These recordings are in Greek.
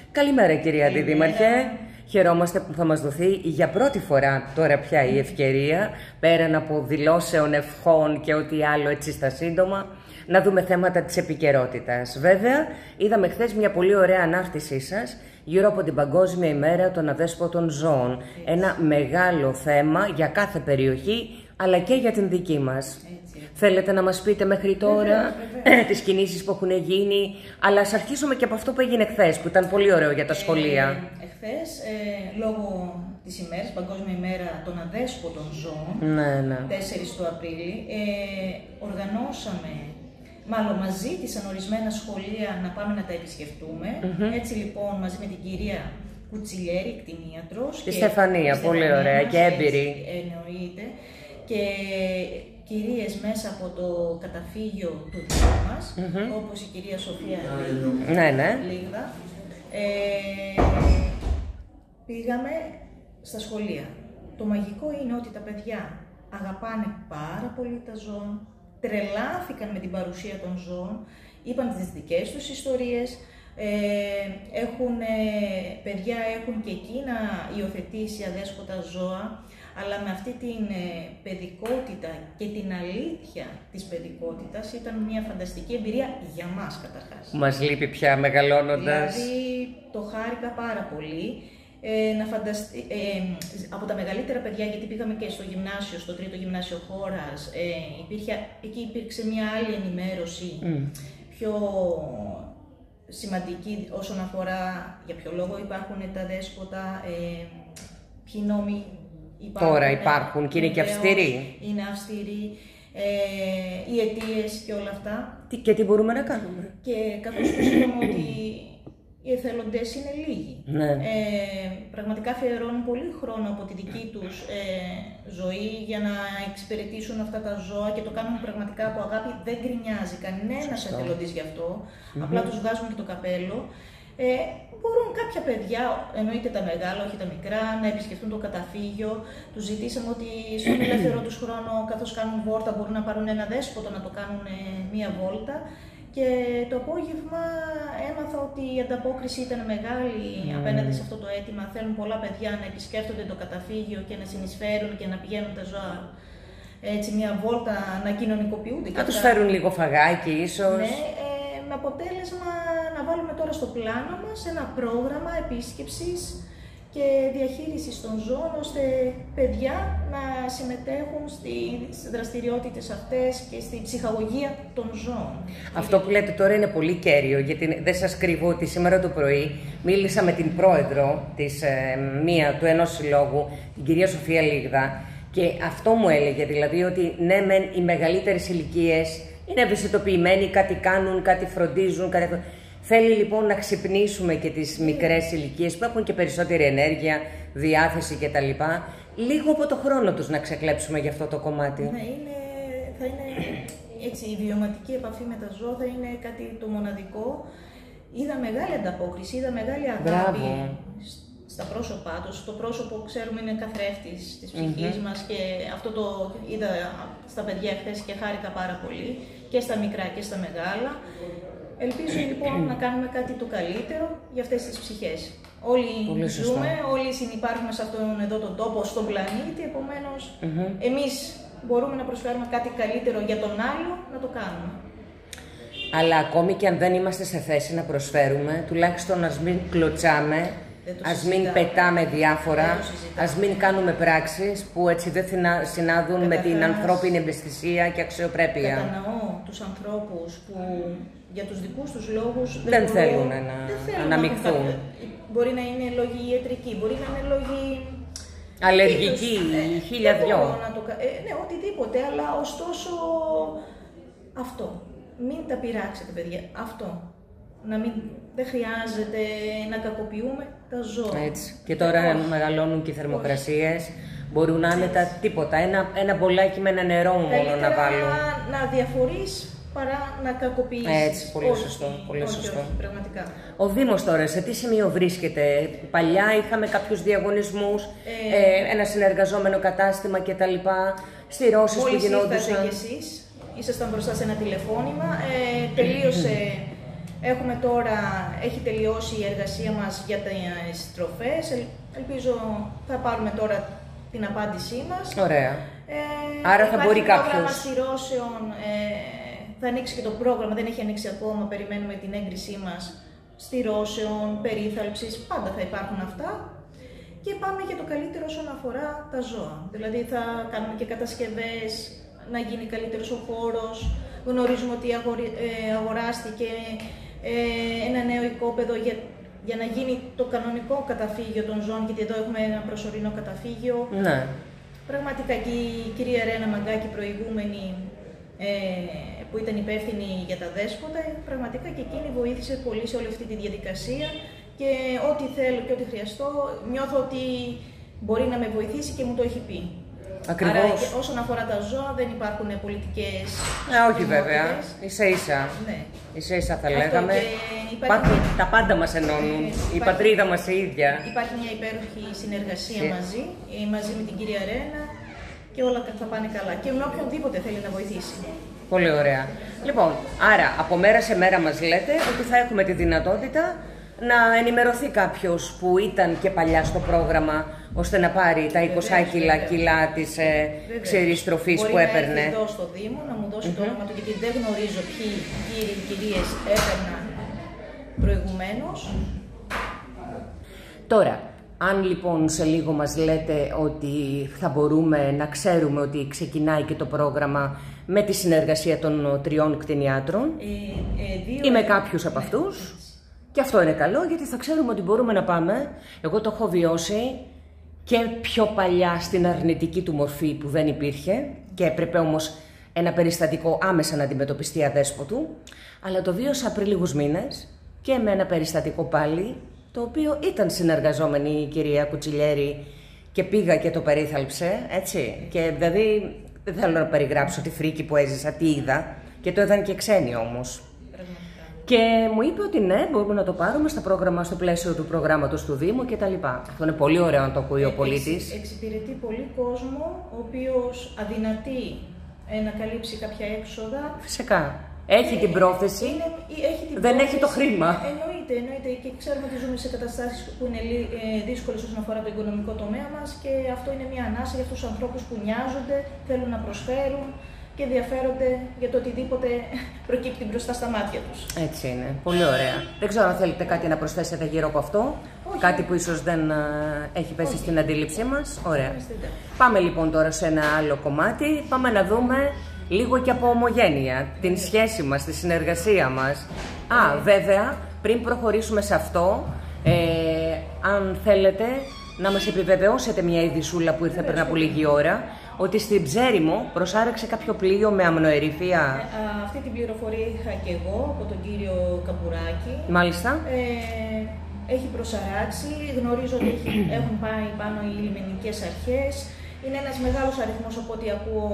Καλημέρα κυρία Αντιδήμαρχε. Χαιρόμαστε που θα μας δοθεί για πρώτη φορά τώρα πια η ευκαιρία, πέραν από δηλώσεων, ευχών και ό,τι άλλο έτσι στα σύντομα, να δούμε θέματα της επικαιρότητας. Βέβαια, είδαμε χθες μια πολύ ωραία ανάρτησή σας γύρω από την Παγκόσμια ημέρα των αδέσποτων ζώων. Ένα μεγάλο θέμα για κάθε περιοχή, αλλά και για την δική μας. Θέλετε να μας πείτε μέχρι τώρα τις κινήσεις που έχουν γίνει, αλλά ας αρχίσουμε και από αυτό που έγινε χθες, που ήταν πολύ ωραίο για τα σχολεία. Χθες, λόγω της ημέρας, Παγκόσμια ημέρα των αδέσποτων ζώων, 4 του Απρίλη, οργανώσαμε, μάλλον μας ζήτησαν ορισμένα σχολεία να πάμε να τα επισκεφτούμε. Έτσι λοιπόν, μαζί με την κυρία Κουτσιλιέρη, κτηνίατρος, και Στεφανία, πολύ ωραία και έμπειρη. Εννοείται. Και κυρίες μέσα από το καταφύγιο του Δήμου μας, όπως η κυρία Σοφία Λίγδα, πήγαμε στα σχολεία. Το μαγικό είναι ότι τα παιδιά αγαπάνε πάρα πολύ τα ζώα, τρελάθηκαν με την παρουσία των ζώων, είπαν τις δικές τους ιστορίες, παιδιά έχουν και εκείνα υιοθετήσει αδέσποτα ζώα, αλλά με αυτή την παιδικότητα και την αλήθεια της παιδικότητας ήταν μια φανταστική εμπειρία για μας καταρχάς. Μας λείπει πια μεγαλώνοντας. Δηλαδή το χάρηκα πάρα πολύ. Από τα μεγαλύτερα παιδιά, γιατί πήγαμε και στο γυμνάσιο, στο 3ο γυμνάσιο χώρας, εκεί υπήρξε μια άλλη ενημέρωση, πιο σημαντική όσον αφορά για ποιο λόγο υπάρχουν τα δέσποτα, ποιοι νόμοι υπάρχουν και είναι και αυστηροί. Είναι αυστηροί, οι αιτίες και όλα αυτά. Και τι μπορούμε να κάνουμε. Και καθώς τους είπαμε ότι οι εθελοντές είναι λίγοι. Πραγματικά αφιερώνουν πολύ χρόνο από τη δική τους ζωή για να εξυπηρετήσουν αυτά τα ζώα και το κάνουν πραγματικά από αγάπη. Δεν γκρινιάζει κανένας εθελοντής γι' αυτό. Απλά τους βγάζουν και το καπέλο. Μπορούν κάποια παιδιά, εννοείται τα μεγάλα, όχι τα μικρά, να επισκεφτούν το καταφύγιο. Τους ζητήσαμε ότι στον ελεύθερο τους χρόνο, καθώς κάνουν βόλτα, μπορούν να πάρουν ένα δέσποτο να το κάνουν μία βόλτα. Και το απόγευμα έμαθα ότι η ανταπόκριση ήταν μεγάλη απέναντι σε αυτό το αίτημα. Θέλουν πολλά παιδιά να επισκέφτονται το καταφύγιο και να συνεισφέρουν και να πηγαίνουν τα ζώα έτσι μία βόλτα, να κοινωνικοποιούνται. Να τους φέρουν λίγο φαγάκι ίσως. Ναι, με αποτέλεσμα να βάλουμε τώρα στο πλάνο μας ένα πρόγραμμα επίσκεψης και διαχείρισης των ζώων, ώστε παιδιά να συμμετέχουν στις δραστηριότητες αυτές και στη ψυχαγωγία των ζώων. Αυτό που λέτε τώρα είναι πολύ κέριο, γιατί δεν σας κρύβω ότι σήμερα το πρωί μίλησα με την πρόεδρο του ενός συλλόγου, την κυρία Σοφία Λίγδα, και αυτό μου έλεγε, δηλαδή ότι ναι μεν οι μεγαλύτερες ηλικίες είναι ευαισθητοποιημένοι, κάτι κάνουν, κάτι φροντίζουν, Θέλει λοιπόν να ξυπνήσουμε και τις μικρές ηλικίες που έχουν και περισσότερη ενέργεια, διάθεση κτλ. Λίγο από το χρόνο τους να ξεκλέψουμε για αυτό το κομμάτι. Ναι, θα είναι έτσι, η βιωματική επαφή με τα ζώα θα είναι κάτι το μοναδικό. Είδα μεγάλη ανταπόκριση, είδα μεγάλη αγάπη στα πρόσωπά τους. Το πρόσωπο, ξέρουμε, είναι καθρέφτης της ψυχής μας και αυτό το είδα στα παιδιά χθες και χάρηκα πάρα πολύ, και στα μικρά και στα μεγάλα. Ελπίζω λοιπόν να κάνουμε κάτι το καλύτερο για αυτές τις ψυχές. Όλοι ζούμε, όλοι συνυπάρχουμε σε αυτόν εδώ τον τόπο, στον πλανήτη, επομένως εμείς μπορούμε να προσφέρουμε κάτι καλύτερο για τον άλλο, να το κάνουμε. Αλλά ακόμη και αν δεν είμαστε σε θέση να προσφέρουμε, τουλάχιστον ας μην κλωτσάμε, ας μην πετάμε διάφορα, ας μην κάνουμε πράξεις που έτσι δεν συνάδουν με την ανθρώπινη ευαισθησία και αξιοπρέπεια. Κατανοώ τους ανθρώπους που για τους δικούς τους λόγους δεν θέλουν να αναμειχθούν. Μπορεί να είναι λόγοι ιατρικοί, μπορεί να είναι λόγοι αλλεργικοί, χίλια δυο. Ναι, οτιδήποτε, αλλά ωστόσο αυτό. Μην τα πειράξετε, παιδιά. Αυτό. Δεν χρειάζεται να κακοποιούμε τα ζώα. Έτσι. Και τώρα μεγαλώνουν και οι θερμοκρασίες. Μπορούν να είναι τα τίποτα. Ένα μπολάκι με ένα νερό μόνο να βάλουν. Να διαφορείς παρά να κακοποιήσεις. Έτσι, πολύ σωστό. Πολύ σωστό. Όχι, πραγματικά. Ο Δήμος τώρα, σε τι σημείο βρίσκεται? Παλιά είχαμε κάποιους διαγωνισμούς, ένα συνεργαζόμενο κατάστημα κτλ. Στηρώσεις που γινόντουσαν. Μόλις ήρθατε κι εσείς, ήσασταν μπροστά σε ένα τηλεφώνημα, τελείωσε Έχουμε τώρα, έχει τελειώσει η εργασία μας για τις τροφές. Ελπίζω θα πάρουμε τώρα την απάντησή μας. Ωραία. Άρα θα μπορεί κάποιος... Το πρόγραμμα στηρώσεων, θα ανοίξει και το πρόγραμμα, δεν έχει ανοίξει ακόμα, περιμένουμε την έγκρισή μας. Στηρώσεων, περίθαλψης, πάντα θα υπάρχουν αυτά. Και πάμε για το καλύτερο όσον αφορά τα ζώα. Δηλαδή θα κάνουμε και κατασκευές, να γίνει καλύτερος ο χώρος. Γνωρίζουμε ότι αγοράστηκε ένα νέο οικόπεδο για να γίνει το κανονικό καταφύγιο των ζώων, γιατί εδώ έχουμε ένα προσωρινό καταφύγιο. Ναι. Πραγματικά και η κυρία Ρένα Μαγκάκη, προηγούμενη, που ήταν υπεύθυνη για τα δέσποτα, πραγματικά και εκείνη βοήθησε πολύ σε όλη αυτή τη διαδικασία και ό,τι θέλω και ό,τι χρειαστώ, νιώθω ότι μπορεί να με βοηθήσει και μου το έχει πει. Ακριβώς. Άρα, όσον αφορά τα ζώα, δεν υπάρχουν πολιτικές. Όχι βέβαια, ίσα-ίσα. Ναι. Ίσα-ίσα θα λέγαμε. Υπάρχει... Τα πάντα μας ενώνουν, η πατρίδα μας η ίδια. Υπάρχει μια υπέροχη συνεργασία μαζί με την κυρία Ρένα και όλα θα πάνε καλά. Και με οποιονδήποτε θέλει να βοηθήσει. Πολύ ωραία. Λοιπόν, άρα από μέρα σε μέρα μας λέτε ότι θα έχουμε τη δυνατότητα να ενημερωθεί κάποιος που ήταν και παλιά στο πρόγραμμα, ώστε να πάρει τα 20 κιλά της ξηρής τροφής που έπαιρνε. Μπορεί να έρθει εδώ στο Δήμο, να μου δώσει το όνομα του, γιατί δεν γνωρίζω ποιοι κύριοι και κυρίες έπαιρναν προηγουμένως. Τώρα, αν λοιπόν σε λίγο μας λέτε ότι θα μπορούμε να ξέρουμε ότι ξεκινάει και το πρόγραμμα με τη συνεργασία των 3 κτηνιάτρων ή με κάποιους από αυτούς, και αυτό είναι καλό γιατί θα ξέρουμε ότι μπορούμε να πάμε. Εγώ το έχω βιώσει και πιο παλιά στην αρνητική του μορφή που δεν υπήρχε και έπρεπε όμως ένα περιστατικό άμεσα να αντιμετωπιστεί αδέσποτου, αλλά το βίωσα πριν λίγους μήνες και με ένα περιστατικό πάλι, το οποίο ήταν συνεργαζόμενη η κυρία Κουτσιλιέρη και πήγα και το περίθαλψε, έτσι. Και δηλαδή δεν θέλω να περιγράψω τη φρίκη που έζησα, τι είδα, και το είδαν και ξένοι όμως. Και μου είπε ότι ναι, μπορούμε να το πάρουμε στο πλαίσιο του προγράμματος του Δήμου κτλ. Αυτό είναι πολύ ωραίο να το ακούει ο πολίτης. Εξυπηρετεί πολύ κόσμο, ο οποίος αδυνατεί να καλύψει κάποια έξοδα. Φυσικά. Έχει την πρόθεση, δεν έχει το χρήμα. Εννοείται. Και ξέρουμε ότι ζούμε σε καταστάσεις που είναι δύσκολες όσον αφορά το οικονομικό τομέα μας και αυτό είναι μια ανάσα για αυτούς τους ανθρώπους που νοιάζονται, θέλουν να προσφέρουν και ενδιαφέρονται για το οτιδήποτε προκύπτει μπροστά στα μάτια τους. Έτσι είναι. Πολύ ωραία. Δεν ξέρω αν θέλετε κάτι να προσθέσετε γύρω από αυτό. Όχι. Κάτι που ίσως δεν έχει πέσει στην αντίληψή μας. Ωραία. Πάμε λοιπόν τώρα σε ένα άλλο κομμάτι. Πάμε να δούμε λίγο και από ομογένεια την σχέση μας, τη συνεργασία μας. Βέβαια, πριν προχωρήσουμε σε αυτό, αν θέλετε να μας επιβεβαιώσετε μια ειδισούλα που ήρθε πριν από λίγη ώρα, ότι στην Ψέριμο προσάρεξε κάποιο πλοίο με αμνοερυφία. Αυτή την πληροφορία είχα και εγώ από τον κύριο Καπουράκη. Μάλιστα. Έχει προσαράξει, γνωρίζω ότι έχουν πάει πάνω οι λιμενικές αρχές. Είναι ένας μεγάλος αριθμός από ό,τι ακούω.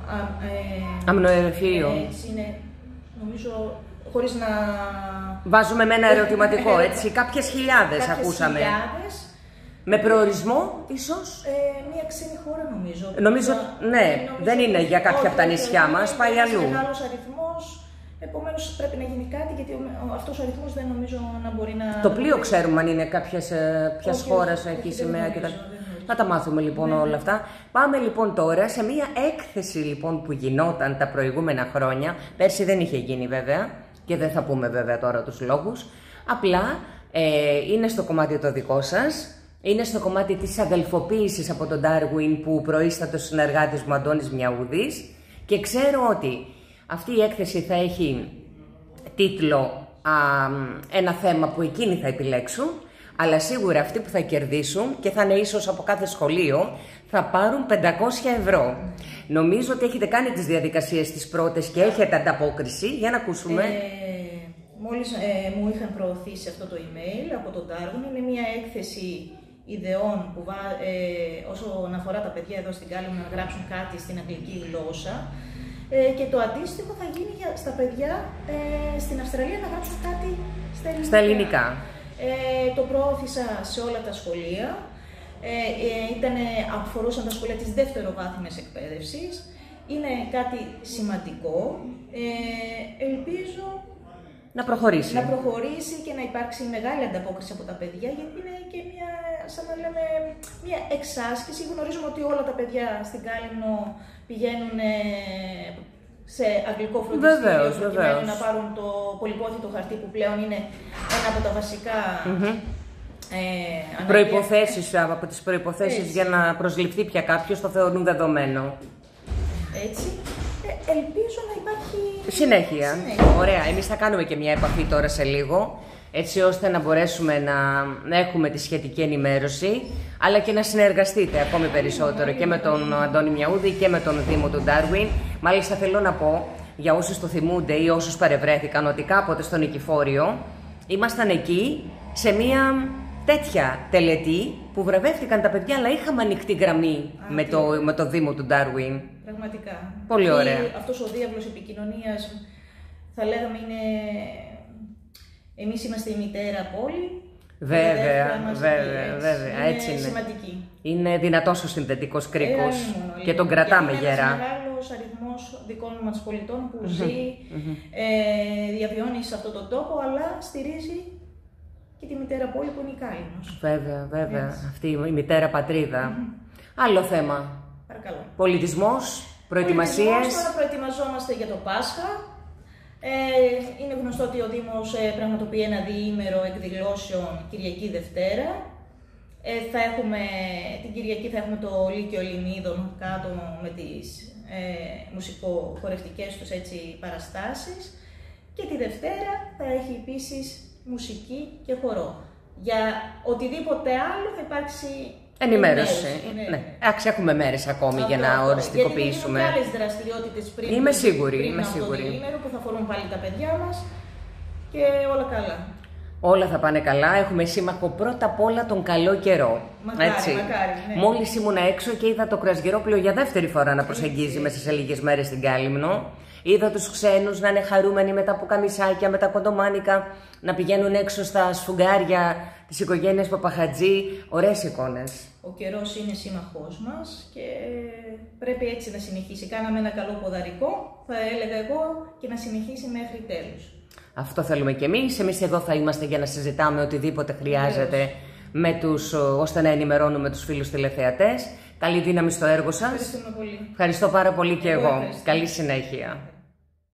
Αμνοερυφείο. Έτσι είναι, νομίζω, χωρίς να... Βάζουμε με ένα ερωτηματικό, έτσι, κάποιες χιλιάδες ακούσαμε. Με προορισμό, ίσως. Μια ξένη χώρα, νομίζω. Νομίζω, ναι, δεν είναι για κάποια από τα νησιά μας, πάει αλλού. Είναι μεγάλος αριθμός, επομένως πρέπει να γίνει κάτι, γιατί αυτός ο αριθμός δεν νομίζω να μπορεί να... Το πλοίο ξέρουμε αν είναι ποιας χώρας έχει σημαία κτλ. Να τα μάθουμε λοιπόν όλα αυτά. Πάμε λοιπόν τώρα σε μια έκθεση λοιπόν που γινόταν τα προηγούμενα χρόνια. Πέρσι δεν είχε γίνει βέβαια και δεν θα πούμε βέβαια τώρα τους λόγους. Απλά είναι στο κομμάτι το δικό σας. Είναι στο κομμάτι της αδελφοποίησης από τον Darwin που προείστατο συνεργάτης μου Αντώνης Μιαουδής και ξέρω ότι αυτή η έκθεση θα έχει τίτλο ένα θέμα που εκείνοι θα επιλέξουν, αλλά σίγουρα αυτοί που θα κερδίσουν και θα είναι ίσως από κάθε σχολείο θα πάρουν 500 ευρώ. Νομίζω ότι έχετε κάνει τις διαδικασίες τις πρώτες και έχετε ανταπόκριση. Για να ακούσουμε. Μόλις μου είχαν προωθήσει αυτό το email από τον Darwin, είναι μια έκθεση ιδεών που όσον αφορά τα παιδιά εδώ στην Κάλυμνο να γράψουν κάτι στην αγγλική γλώσσα και το αντίστοιχο θα γίνει στα παιδιά στην Αυστραλία να γράψουν κάτι στα ελληνικά. Το προώθησα σε όλα τα σχολεία, αφορούσαν τα σχολεία της δευτεροβάθμιας εκπαίδευσης, είναι κάτι σημαντικό, ελπίζω να προχωρήσει. Να προχωρήσει και να υπάρξει μεγάλη ανταπόκριση από τα παιδιά, γιατί είναι και μια, σαν να λέμε, μια εξάσκηση. Γνωρίζουμε ότι όλα τα παιδιά στην Κάλυμνο πηγαίνουν σε αγγλικό φροντιστήριο προκειμένου να πάρουν το πολυπόθητο χαρτί που πλέον είναι ένα από τα βασικά προϋποθέσεις, από τις προϋποθέσεις για να προσληφθεί πια κάποιος, το θεωρούν δεδομένο. Έτσι. Ελπίζω να υπάρχει συνέχεια. Ωραία. Εμείς θα κάνουμε και μια επαφή τώρα σε λίγο, έτσι ώστε να μπορέσουμε να έχουμε τη σχετική ενημέρωση, αλλά και να συνεργαστείτε ακόμη περισσότερο και με τον Αντώνη Μιαούδη και με τον Δήμο του Ντάρουιν. Μάλιστα θέλω να πω, για όσους το θυμούνται ή όσους παρευρέθηκαν, ότι κάποτε στο Νικηφόριο ήμασταν εκεί σε μια τέτοια τελετή που βραβεύτηκαν τα παιδιά, αλλά είχαμε ανοιχτή γραμμή με το Δήμο του Ντάρουιν. Πραγματικά. Πολύ ωραία. Αυτός ο διάβλος επικοινωνίας, θα λέγαμε, είναι... Εμείς είμαστε η μητέρα πόλη. Βέβαια. Έτσι είναι. Σημαντική. Είναι δυνατός ο συνδετικός κρίκος και τον κρατάμε γερά. Είναι ένας μεγάλος αριθμός δικών μας πολιτών που ζει, διαβιώνει σε αυτόν τον τόπο, αλλά στηρίζει και τη μητέρα πόλη που είναι η Κάλυμνος. Βέβαια. Αυτή η μητέρα πατρίδα. Άλλο θέμα. Παρακαλώ. Πολιτισμός, προετοιμασίες. Τώρα προετοιμαζόμαστε για το Πάσχα. Είναι γνωστό ότι ο Δήμος πραγματοποιεί ένα διήμερο εκδηλώσεων Κυριακή Δευτέρα. Την Κυριακή θα έχουμε το Λύκειο Ελληνίδων κάτω με τις μουσικοχορευτικές τους παραστάσεις. Και τη Δευτέρα θα έχει επίσης μουσική και χορό. Για οτιδήποτε άλλο θα υπάρξει ενημέρωση. Ναι. Έχουμε μέρες ακόμη για να οριστικοποιήσουμε. Υπάρχουν άλλες δραστηριότητες πριν. Είμαι σίγουρη. Αυτό το διήμερο που θα αφορούν πάλι τα παιδιά μας και όλα καλά. Όλα θα πάνε καλά. Έχουμε σύμμαχο πρώτα απ' όλα τον καλό καιρό. Μακάρι. Μόλις ήμουνα έξω και είδα το κρουαζιερόπλοιο για δεύτερη φορά να προσεγγίζει μέσα σε λίγες μέρες στην Κάλυμνο. Είδα τους ξένους να είναι χαρούμενοι με τα πουκαμισάκια, με τα κοντομάνικα, να πηγαίνουν έξω στα σφουγγάρια της οικογένειας Παπαχατζή. Ωραίες εικόνες. Ο καιρός είναι σύμμαχός μας και πρέπει έτσι να συνεχίσει. Κάναμε ένα καλό ποδαρικό, θα έλεγα εγώ, και να συνεχίσει μέχρι τέλους. Αυτό θέλουμε κι εμείς. Εμείς εδώ θα είμαστε για να συζητάμε οτιδήποτε χρειάζεται ώστε να ενημερώνουμε τους φίλους τηλεθεατές. Καλή δύναμη στο έργο σας. Ευχαριστούμε πολύ. Ευχαριστώ πάρα πολύ και εγώ. Καλή συνέχεια.